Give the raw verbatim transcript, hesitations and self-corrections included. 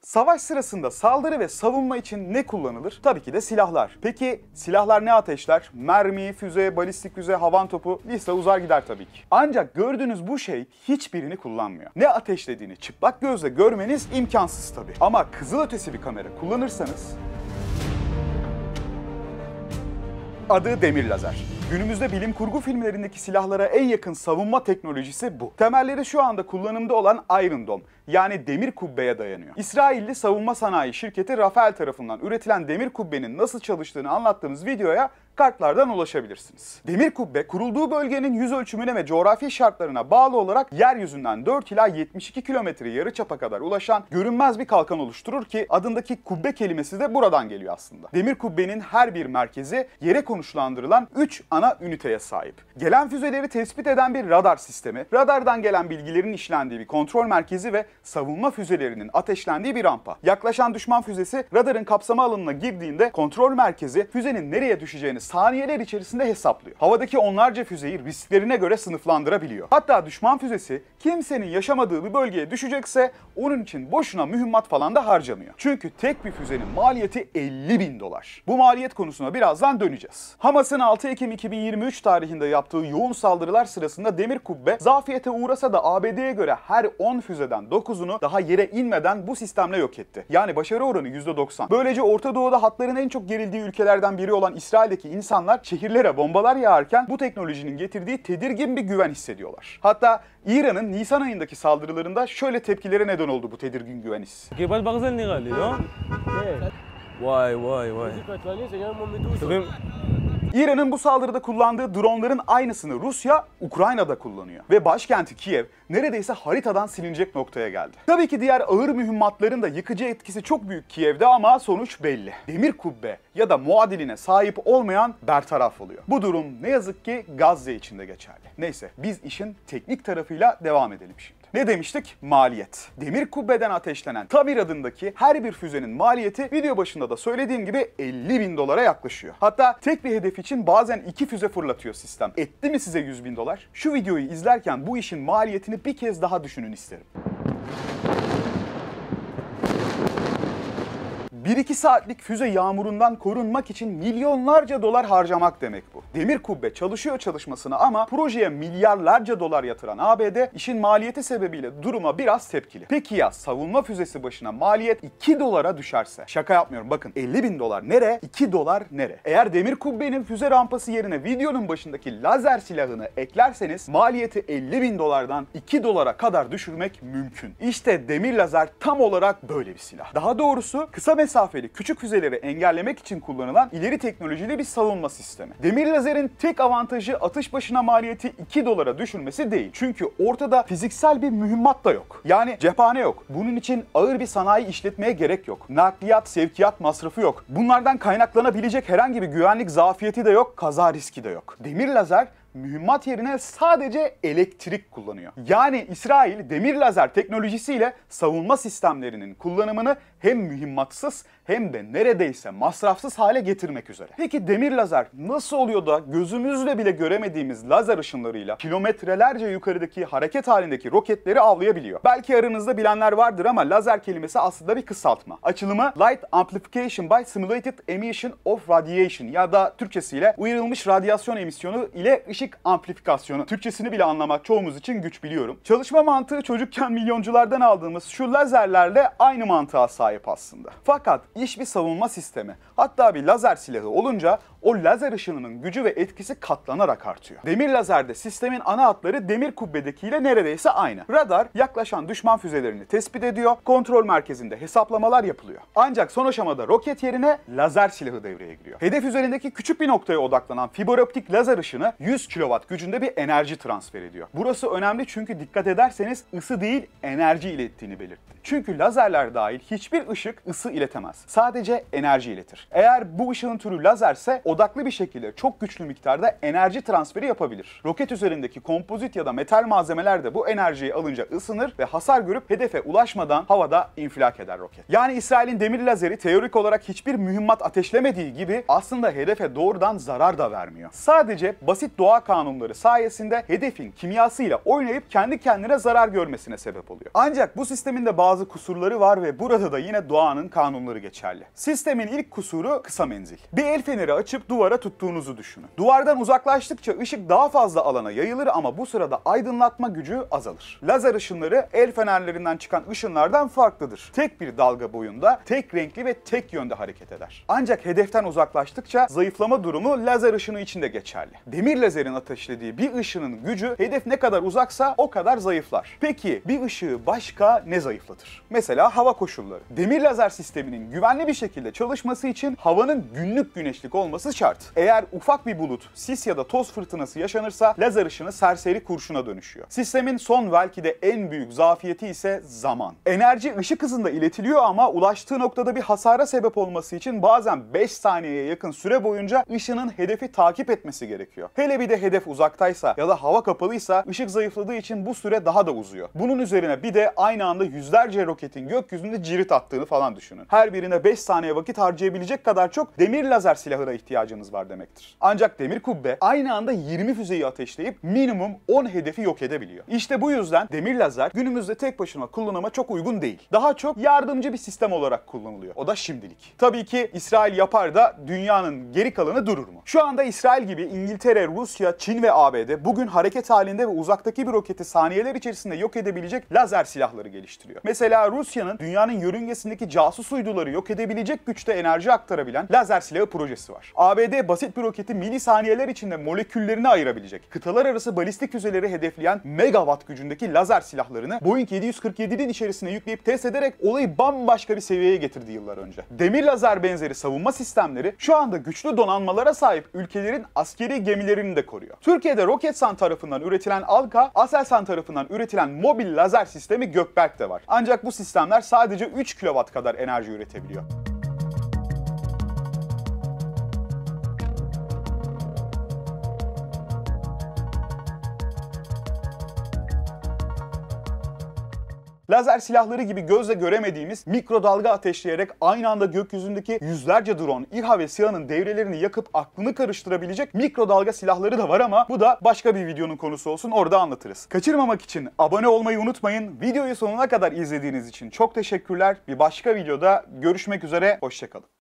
Savaş sırasında saldırı ve savunma için ne kullanılır? Tabii ki de silahlar. Peki silahlar ne ateşler? Mermi, füze, balistik füze, havan topu, liste uzar gider tabii ki. Ancak gördüğünüz bu şey hiçbirini kullanmıyor. Ne ateşlediğini çıplak gözle görmeniz imkansız tabii. Ama kızılötesi bir kamera kullanırsanız... Adı demir lazer. Günümüzde bilim kurgu filmlerindeki silahlara en yakın savunma teknolojisi bu. Temelleri şu anda kullanımda olan Iron Dome, yani demir kubbeye dayanıyor. İsrailli savunma sanayi şirketi Rafael tarafından üretilen demir kubbenin nasıl çalıştığını anlattığımız videoya kartlardan ulaşabilirsiniz. Demir kubbe kurulduğu bölgenin yüz ölçümüne ve coğrafi şartlarına bağlı olarak yeryüzünden dört ila yetmiş iki kilometre yarıçapa kadar ulaşan görünmez bir kalkan oluşturur ki adındaki kubbe kelimesi de buradan geliyor aslında. Demir kubbenin her bir merkezi yere konuşlandırılan üç ana üniteye sahip. Gelen füzeleri tespit eden bir radar sistemi, radardan gelen bilgilerin işlendiği bir kontrol merkezi ve savunma füzelerinin ateşlendiği bir rampa. Yaklaşan düşman füzesi radarın kapsama alanına girdiğinde kontrol merkezi füzenin nereye düşeceğini saniyeler içerisinde hesaplıyor. Havadaki onlarca füzeyi risklerine göre sınıflandırabiliyor. Hatta düşman füzesi kimsenin yaşamadığı bir bölgeye düşecekse onun için boşuna mühimmat falan da harcamıyor. Çünkü tek bir füzenin maliyeti elli bin dolar. Bu maliyet konusuna birazdan döneceğiz. Hamas'ın altı Ekim iki bin yirmi üç tarihinde yaptığı yoğun saldırılar sırasında demir kubbe zafiyete uğrasa da A B D'ye göre her on füzeden dokuzunu daha yere inmeden bu sistemle yok etti. Yani başarı oranı yüzde doksan. Böylece Orta Doğu'da hatların en çok gerildiği ülkelerden biri olan İsrail'deki insanlar şehirlere bombalar yağarken bu teknolojinin getirdiği tedirgin bir güven hissediyorlar. Hatta İran'ın Nisan ayındaki saldırılarında şöyle tepkilere neden oldu bu tedirgin güven hissi. Vay vay vay. İran'ın bu saldırıda kullandığı dronların aynısını Rusya, Ukrayna'da kullanıyor. Ve başkenti Kiev neredeyse haritadan silinecek noktaya geldi. Tabii ki diğer ağır mühimmatların da yıkıcı etkisi çok büyük Kiev'de ama sonuç belli. Demir kubbe ya da muadiline sahip olmayan bertaraf oluyor. Bu durum ne yazık ki Gazze için de geçerli. Neyse biz işin teknik tarafıyla devam edelim şimdi. Ne demiştik? Maliyet. Demir kubbeden ateşlenen Tamir adındaki her bir füzenin maliyeti video başında da söylediğim gibi elli bin dolara yaklaşıyor. Hatta tek bir hedef için bazen iki füze fırlatıyor sistem. Etti mi size yüz bin dolar? Şu videoyu izlerken bu işin maliyetini bir kez daha düşünün isterim. bir iki saatlik füze yağmurundan korunmak için milyonlarca dolar harcamak demek bu. Demir kubbe çalışıyor çalışmasına ama projeye milyarlarca dolar yatıran A B D işin maliyeti sebebiyle duruma biraz tepkili. Peki ya savunma füzesi başına maliyet iki dolara düşerse? Şaka yapmıyorum, bakın elli bin dolar nere, iki dolar nere? Eğer demir kubbenin füze rampası yerine videonun başındaki lazer silahını eklerseniz maliyeti elli bin dolardan iki dolara kadar düşürmek mümkün. İşte demir lazer tam olarak böyle bir silah. Daha doğrusu kısa mesafeli mesafeli küçük füzeleri engellemek için kullanılan ileri teknolojili bir savunma sistemi. Demir lazerin tek avantajı atış başına maliyeti iki dolara düşürmesi değil. Çünkü ortada fiziksel bir mühimmat da yok. Yani cephane yok. Bunun için ağır bir sanayi işletmeye gerek yok. Nakliyat, sevkiyat masrafı yok. Bunlardan kaynaklanabilecek herhangi bir güvenlik zafiyeti de yok, kaza riski de yok. Demir lazer mühimmat yerine sadece elektrik kullanıyor. Yani İsrail demir lazer teknolojisiyle savunma sistemlerinin kullanımını hem mühimmatsız hem de neredeyse masrafsız hale getirmek üzere. Peki demir lazer nasıl oluyor da gözümüzle bile göremediğimiz lazer ışınlarıyla kilometrelerce yukarıdaki hareket halindeki roketleri avlayabiliyor? Belki aranızda bilenler vardır ama lazer kelimesi aslında bir kısaltma. Açılımı Light Amplification by Simulated Emission of Radiation ya da Türkçesiyle uyarılmış radyasyon emisyonu ile ışık amplifikasyonu. Türkçesini bile anlamak çoğumuz için güç biliyorum. Çalışma mantığı çocukken milyonculardan aldığımız şu lazerlerle aynı mantığa sahip aslında. Fakat iş bir savunma sistemi. Hatta bir lazer silahı olunca o lazer ışınının gücü ve etkisi katlanarak artıyor. Demir lazerde sistemin ana hatları demir kubbedekiyle neredeyse aynı. Radar yaklaşan düşman füzelerini tespit ediyor, kontrol merkezinde hesaplamalar yapılıyor. Ancak son aşamada roket yerine lazer silahı devreye giriyor. Hedef üzerindeki küçük bir noktaya odaklanan fiber optik lazer ışını yüz kilowatt gücünde bir enerji transfer ediyor. Burası önemli çünkü dikkat ederseniz ısı değil enerji ilettiğini belirtti. Çünkü lazerler dahil hiçbir ışık ısı iletemez. Sadece enerji iletir. Eğer bu ışığın türü lazerse o odaklı bir şekilde çok güçlü miktarda enerji transferi yapabilir. Roket üzerindeki kompozit ya da metal malzemeler de bu enerjiyi alınca ısınır ve hasar görüp hedefe ulaşmadan havada infilak eder roket. Yani İsrail'in demir lazeri teorik olarak hiçbir mühimmat ateşlemediği gibi aslında hedefe doğrudan zarar da vermiyor. Sadece basit doğa kanunları sayesinde hedefin kimyasıyla oynayıp kendi kendine zarar görmesine sebep oluyor. Ancak bu sistemin de bazı kusurları var ve burada da yine doğanın kanunları geçerli. Sistemin ilk kusuru kısa menzil. Bir el feneri açıp duvara tuttuğunuzu düşünün. Duvardan uzaklaştıkça ışık daha fazla alana yayılır ama bu sırada aydınlatma gücü azalır. Lazer ışınları el fenerlerinden çıkan ışınlardan farklıdır. Tek bir dalga boyunda, tek renkli ve tek yönde hareket eder. Ancak hedeften uzaklaştıkça zayıflama durumu lazer ışını için de geçerli. Demir lazerin ateşlediği bir ışının gücü hedef ne kadar uzaksa o kadar zayıflar. Peki bir ışığı başka ne zayıflatır? Mesela hava koşulları. Demir lazer sisteminin güvenli bir şekilde çalışması için havanın günlük güneşlik olması şart. Eğer ufak bir bulut, sis ya da toz fırtınası yaşanırsa lazer ışını serseri kurşuna dönüşüyor. Sistemin son belki de en büyük zafiyeti ise zaman. Enerji ışık hızında iletiliyor ama ulaştığı noktada bir hasara sebep olması için bazen beş saniyeye yakın süre boyunca ışının hedefi takip etmesi gerekiyor. Hele bir de hedef uzaktaysa ya da hava kapalıysa ışık zayıfladığı için bu süre daha da uzuyor. Bunun üzerine bir de aynı anda yüzlerce roketin gökyüzünde cirit attığını falan düşünün. Her birine beş saniye vakit harcayabilecek kadar çok demir lazer silahına ihtiyacınız var demektir. Ancak demir kubbe aynı anda yirmi füzeyi ateşleyip minimum on hedefi yok edebiliyor. İşte bu yüzden demir lazer günümüzde tek başına kullanıma çok uygun değil. Daha çok yardımcı bir sistem olarak kullanılıyor. O da şimdilik. Tabii ki İsrail yapar da dünyanın geri kalanı durur mu? Şu anda İsrail gibi İngiltere, Rusya, Çin ve A B D bugün hareket halinde ve uzaktaki bir roketi saniyeler içerisinde yok edebilecek lazer silahları geliştiriyor. Mesela Rusya'nın dünyanın yörüngesindeki casus uyduları yok edebilecek güçte enerji aktarabilen lazer silahı projesi var. A B D basit bir roketi milisaniyeler içinde moleküllerini ayırabilecek, kıtalar arası balistik füzeleri hedefleyen megawatt gücündeki lazer silahlarını Boeing yedi yüz kırk yedi'nin içerisine yükleyip test ederek olayı bambaşka bir seviyeye getirdi yıllar önce. Demir lazer benzeri savunma sistemleri şu anda güçlü donanmalara sahip ülkelerin askeri gemilerini de koruyor. Türkiye'de Roketsan tarafından üretilen Alka, Aselsan tarafından üretilen mobil lazer sistemi Gökberk'te var. Ancak bu sistemler sadece üç kilowatt kadar enerji üretebiliyor. Lazer silahları gibi gözle göremediğimiz mikrodalga ateşleyerek aynı anda gökyüzündeki yüzlerce drone, İHA ve SİHA'nın devrelerini yakıp aklını karıştırabilecek mikrodalga silahları da var ama bu da başka bir videonun konusu olsun, orada anlatırız. Kaçırmamak için abone olmayı unutmayın. Videoyu sonuna kadar izlediğiniz için çok teşekkürler. Bir başka videoda görüşmek üzere, hoşça kalın.